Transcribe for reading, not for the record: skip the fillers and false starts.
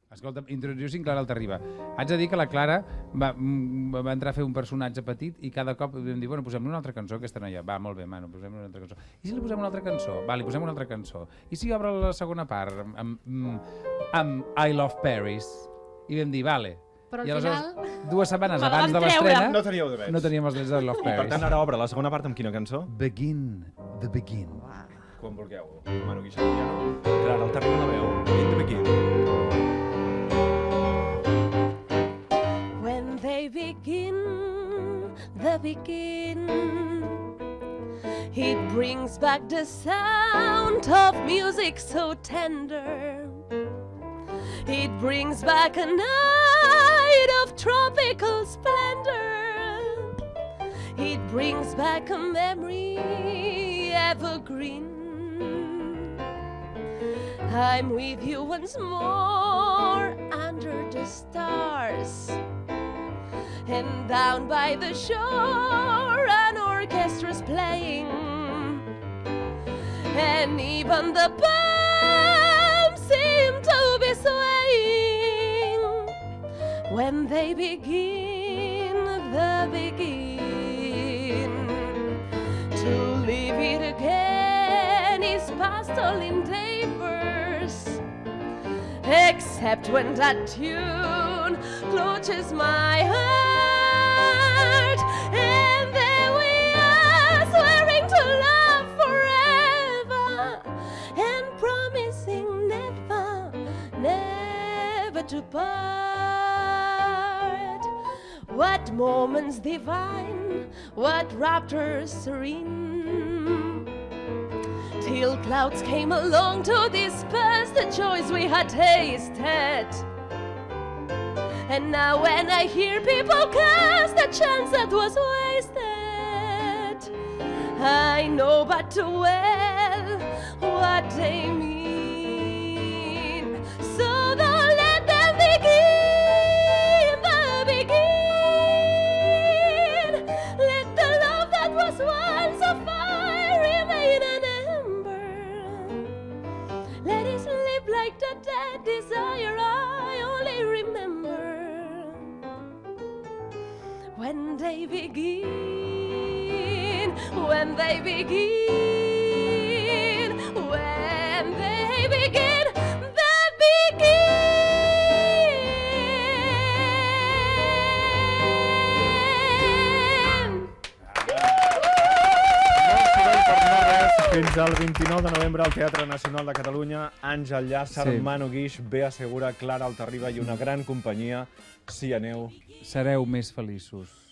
Escolta, Introducing Clara Altarriba. Haig de dir que la Clara va entrar a fer un personatge petit i cada cop vam dir, bueno, posem-li una altra cançó a aquesta noia. Va, molt bé, mano, posem-li una altra cançó. I si li posem una altra cançó? Va, li posem una altra cançó. I si obre la segona part amb I Love Paris? I vam dir, vale. Però al I aleshores, final... 2 setmanes abans de l'estrena, No teníeu drets. no teníem els drets de Love I per Paris. tant, ara obre la segona part amb quina cançó? Begin, the begin. Quan vulgueu. Manu Guixart, Clara Altarriba la veu. In the beginning. When they begin, the begin, it brings back the sound of music so tender. It brings back a night of tropical splendor. It brings back a memory evergreen. I'm with you once more under the stars. And down by the shore an orchestra's playing. And even the palms seem to be swaying. When they begin, the begin. To live it again is past all endeavors, except when that tune clutches my heart. And there we are, swearing to love forever, and promising never, never to part. What moments divine, what raptures serene, till clouds came along to disperse the joys we had tasted. And now when I hear people cast a chance that was wasted, I know but too well what they mean. So don't let them begin, the begin. Let the love that was once a fire remain an ember. Let it live like the dead desire I only remember. When they begin, when they begin, when they begin, the begin. Fins al 29 de novembre al Teatre Nacional de Catalunya, Àngel Llàcer, Sí. Manu Guix, Bea Segura, Clara Altarriba i una gran companyia. Si aneu. Sereu més feliços.